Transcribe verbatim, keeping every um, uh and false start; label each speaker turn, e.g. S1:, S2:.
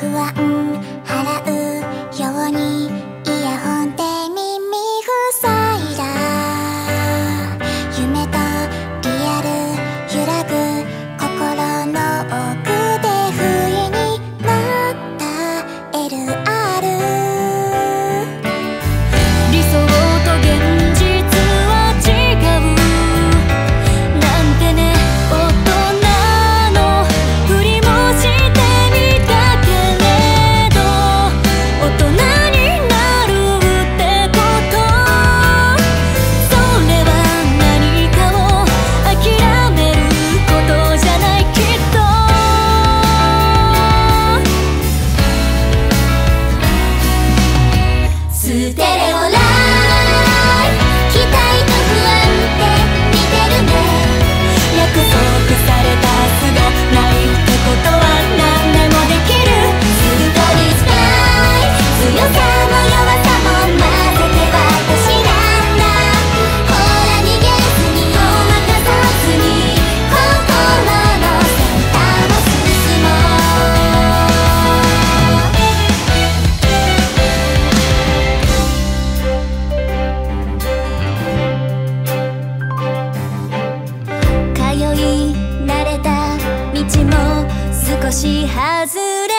S1: 安払うようにイヤホンで耳塞いだ。夢とリアル揺らぐ心の奥で不意になった エルアール。
S2: 理想と現実は違うなんてね、大人のふりもしてみたけれど、大人になるってこと、それは何かを諦めることじゃないきっと。ステレオライ期待と不安って似てるね。約束されたすごないってことは何でもできる。ストリスタイル強さも弱さも混ぜて私なんだ。ほら逃げずにごまかさずに心の先端を進もう。通い慣れた道も少し外れ